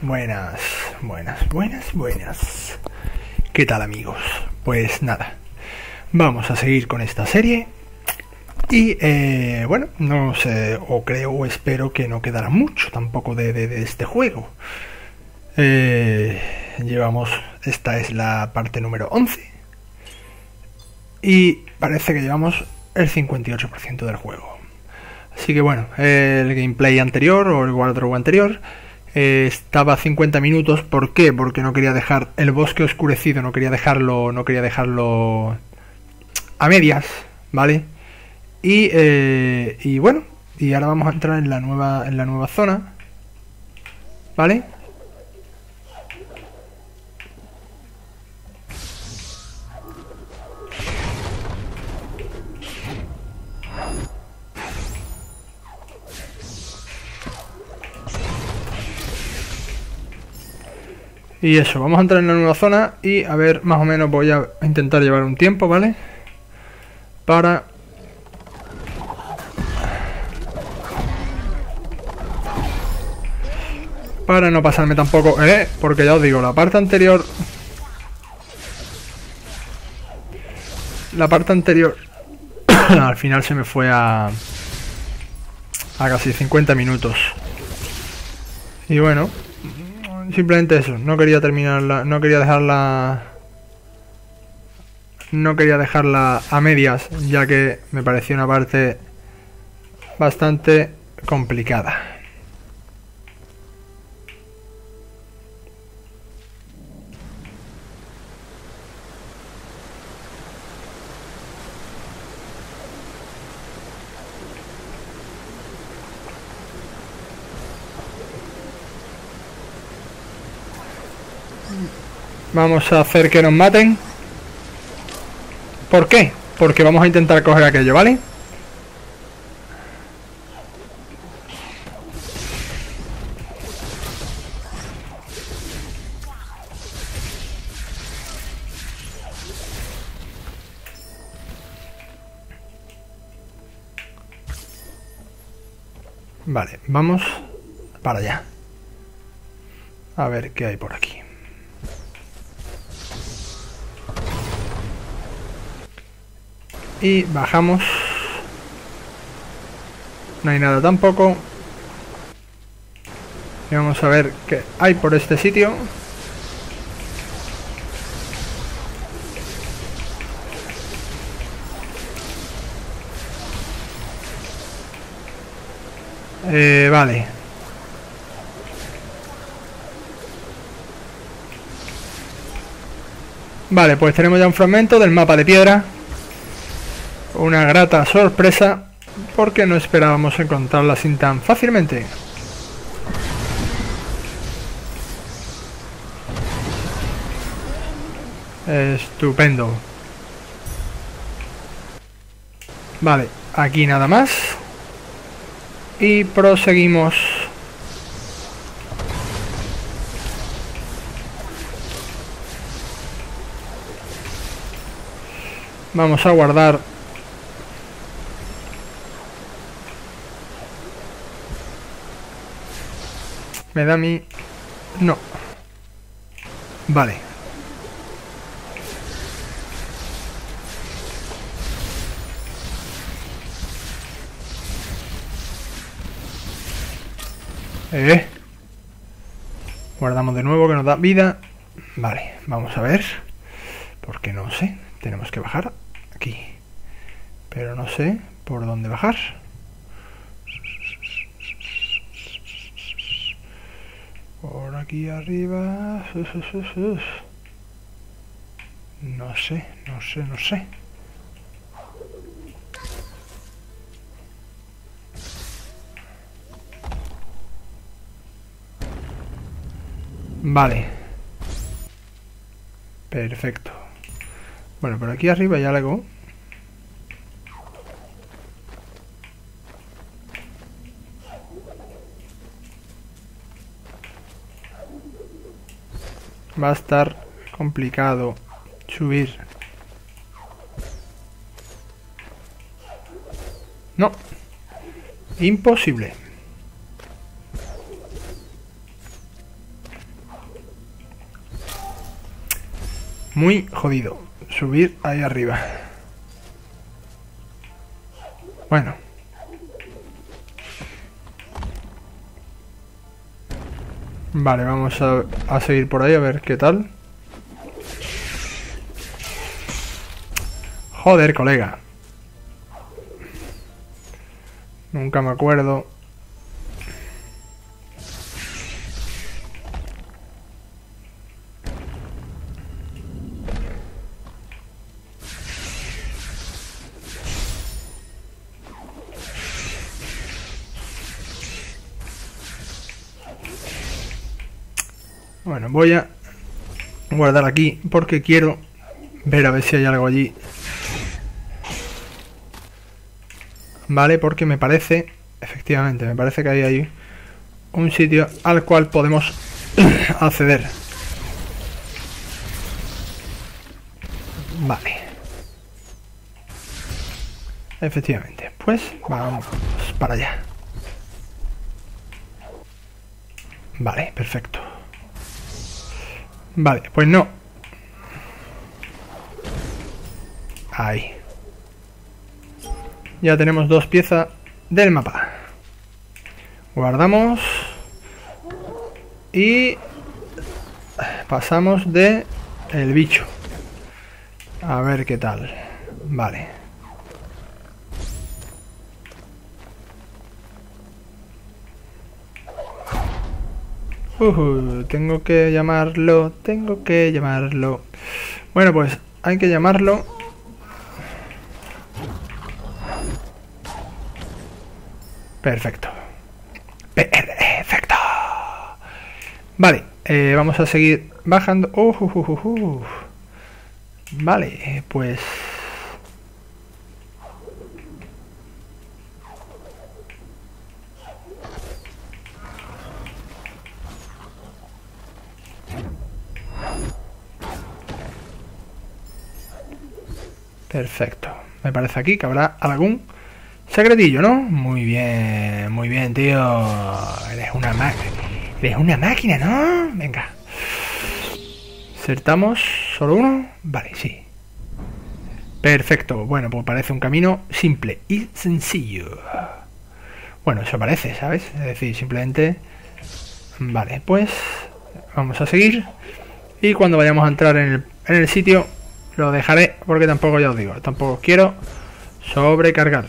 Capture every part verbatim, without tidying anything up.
Buenas, buenas, buenas, buenas. ¿Qué tal, amigos? Pues nada, vamos a seguir con esta serie. Y eh, bueno, no sé, o creo o espero que no quedará mucho tampoco de, de, de este juego. Eh, llevamos, esta es la parte número once. Y parece que llevamos el cincuenta y ocho por ciento del juego. Así que bueno, el gameplay anterior o el walkthrough anterior eh, estaba a cincuenta minutos. ¿Por qué? Porque no quería dejar el bosque oscurecido, no quería dejarlo, no quería dejarlo a medias, ¿vale? Y, eh, y bueno, y ahora vamos a entrar en la nueva, en la nueva zona, ¿vale? Y eso, vamos a entrar en la nueva zona y a ver, más o menos voy a intentar llevar un tiempo, ¿vale? Para... Para no pasarme tampoco, ¿eh? Porque ya os digo, la parte anterior... La parte anterior... al final se me fue a... A casi cincuenta minutos. Y bueno... Simplemente eso, no quería terminarla, no quería dejarla... No quería dejarla a medias, ya que me pareció una parte bastante complicada. Vamos a hacer que nos maten. ¿Por qué? Porque vamos a intentar coger aquello, ¿vale? Vale, vamos para allá. A ver qué hay por aquí. Y bajamos. No hay nada tampoco. Y vamos a ver qué hay por este sitio. Eh, vale. Vale, pues tenemos ya un fragmento del mapa de piedra. Una grata sorpresa, porque no esperábamos encontrarla así tan fácilmente. Estupendo. Vale, aquí nada más. Y proseguimos. Vamos a guardar. Me da a mí... No. Vale. Eh. Guardamos de nuevo que nos da vida. Vale, vamos a ver. Porque no sé. Tenemos que bajar aquí. Pero no sé por dónde bajar. Por aquí arriba. No sé, no sé, no sé. Vale. Perfecto. Bueno, por aquí arriba hay algo. Va a estar complicado subir. No. Imposible. Muy jodido. Subir ahí arriba. Bueno. Vale, vamos a, a seguir por ahí a ver qué tal. Joder, colega. Nunca me acuerdo. Bueno, voy a guardar aquí porque quiero ver a ver si hay algo allí. Vale, porque me parece, efectivamente, me parece que hay ahí un sitio al cual podemos acceder. Vale. Efectivamente, pues vamos para allá. Vale, perfecto. Vale, pues no. Ahí. Ya tenemos dos piezas del mapa. Guardamos. Y pasamos de el bicho. A ver qué tal. Vale. Uh, tengo que llamarlo, tengo que llamarlo. Bueno, pues hay que llamarlo. Perfecto. Perfecto. Vale, eh, vamos a seguir bajando. Uh, uh, uh, uh, uh. Vale, pues... Perfecto. Me parece aquí que habrá algún secretillo, ¿no? Muy bien, muy bien, tío. Eres una máquina. Eres una máquina, ¿no? Venga. Acertamos. ¿Solo uno? Vale, sí. Perfecto. Bueno, pues parece un camino simple y sencillo. Bueno, eso parece, ¿sabes? Es decir, simplemente... Vale, pues... Vamos a seguir. Y cuando vayamos a entrar en el, en el sitio... Lo dejaré porque tampoco, ya os digo, tampoco quiero sobrecargar.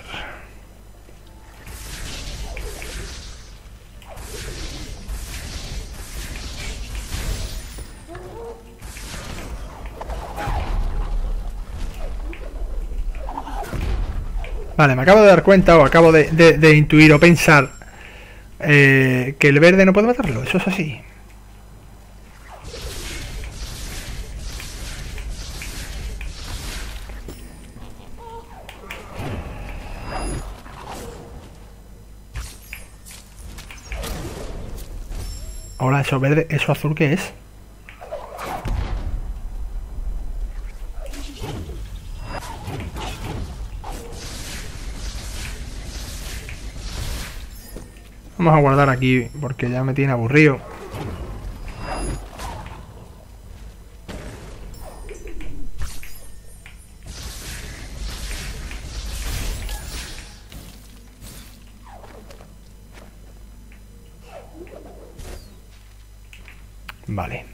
Vale, me acabo de dar cuenta o acabo de, de, de intuir o pensar eh, que el verde no puede matarlo, eso es así. Hola, eso verde, eso azul, ¿qué es? Vamos a guardar aquí porque ya me tiene aburrido. Vale.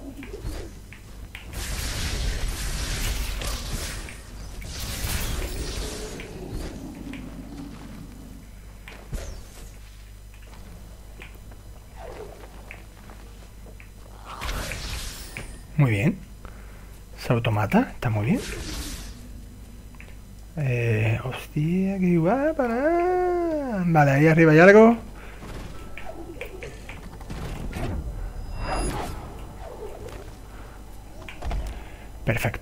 Muy bien. Se automata, está muy bien. Eh, hostia, que guapa. Vale, ahí arriba hay algo. Perfecto.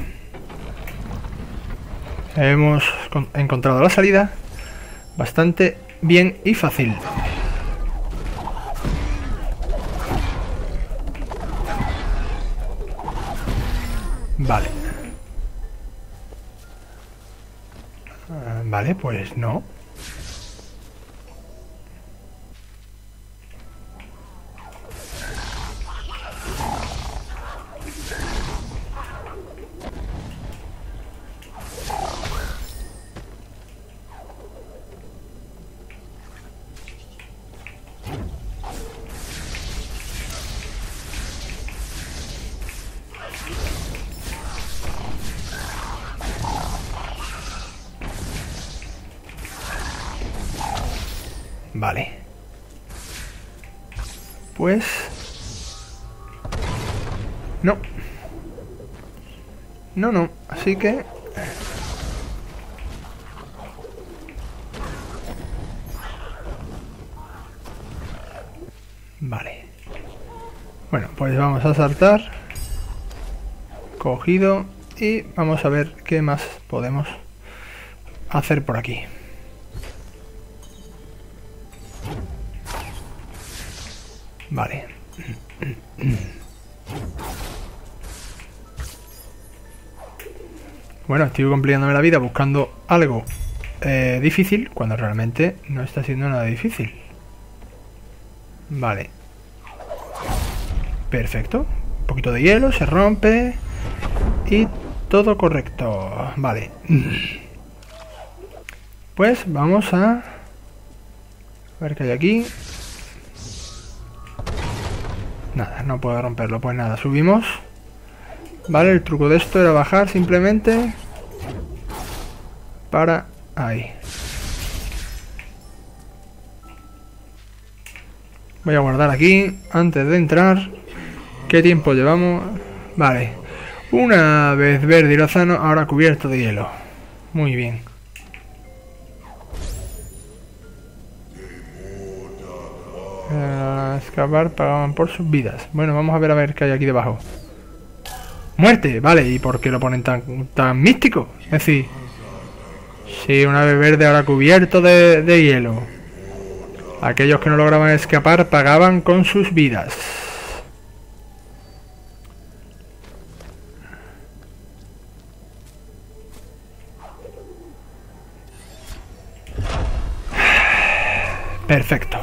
Hemos encontrado la salida bastante bien y fácil. Vale. Uh, vale, pues no. Vale. Pues... No. No, no. Así que... Vale. Bueno, pues vamos a saltar. Cogido. Y vamos a ver qué más podemos hacer por aquí. Vale. Bueno, estoy complicándome la vida buscando algo eh, difícil cuando realmente no está siendo nada difícil. Vale. Perfecto. Un poquito de hielo, se rompe. Y todo correcto. Vale. Pues vamos a... A ver qué hay aquí. Nada, no puedo romperlo. Pues nada, subimos. Vale, el truco de esto era bajar simplemente. Para... Ahí. Voy a guardar aquí antes de entrar. ¿Qué tiempo llevamos? Vale. Una vez verde y lozano, ahora cubierto de hielo. Muy bien. A escapar pagaban por sus vidas. Bueno, vamos a ver a ver qué hay aquí debajo. Muerte, vale. ¿Y por qué lo ponen tan, tan místico? Es decir... Sí, una vez verde ahora cubierto de, de hielo. Aquellos que no lograban escapar pagaban con sus vidas. Perfecto.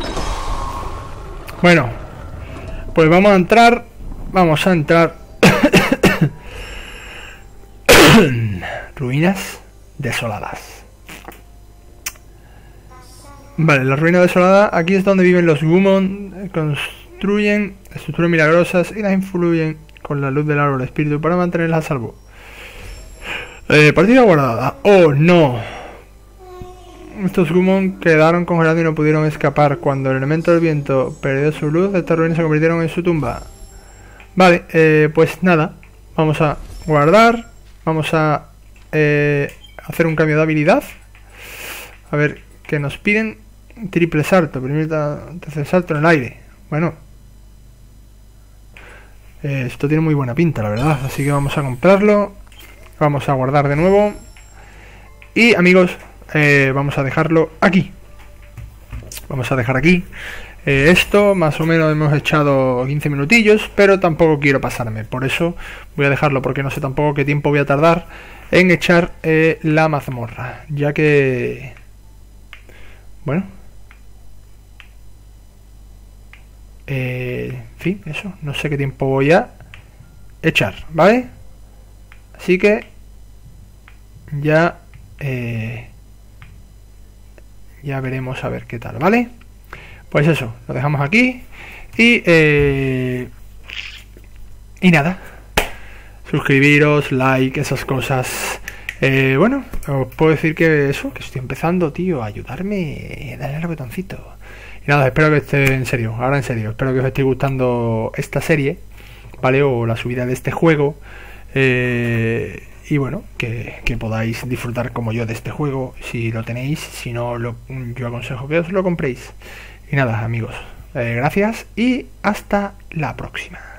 Bueno, pues vamos a entrar. Vamos a entrar. Ruinas desoladas. Vale, la ruina desolada. Aquí es donde viven los Gumon. Construyen estructuras milagrosas y las influyen con la luz del árbol espíritu para mantenerlas a salvo. Eh, partida guardada. Oh, no. Estos Gumon quedaron congelados y no pudieron escapar. Cuando el elemento del viento perdió su luz, estas ruinas se convirtieron en su tumba. Vale, eh, pues nada. Vamos a guardar. Vamos a eh, hacer un cambio de habilidad. A ver qué nos piden. Triple salto, primer tercer salto en el aire. Bueno. Eh, esto tiene muy buena pinta, la verdad. Así que vamos a comprarlo. Vamos a guardar de nuevo. Y amigos... Eh, vamos a dejarlo aquí. Vamos a dejar aquí eh, esto, más o menos hemos echado quince minutillos, pero tampoco quiero pasarme. Por eso voy a dejarlo, porque no sé tampoco qué tiempo voy a tardar en echar eh, la mazmorra. Ya que... Bueno... Eh, en fin, eso. No sé qué tiempo voy a echar, ¿vale? Así que... Ya... Eh, Ya veremos a ver qué tal, ¿vale? Pues eso, lo dejamos aquí. Y eh, y nada. Suscribiros, like, esas cosas. Eh, bueno, os puedo decir que eso, que estoy empezando, tío, a ayudarme, a darle al botoncito. Y nada, espero que esté en serio, ahora en serio. Espero que os esté gustando esta serie, ¿vale? O la subida de este juego. Eh... Y bueno, que, que podáis disfrutar como yo de este juego, si lo tenéis. Si no, lo, yo aconsejo que os lo compréis. Y nada, amigos, eh, gracias y hasta la próxima.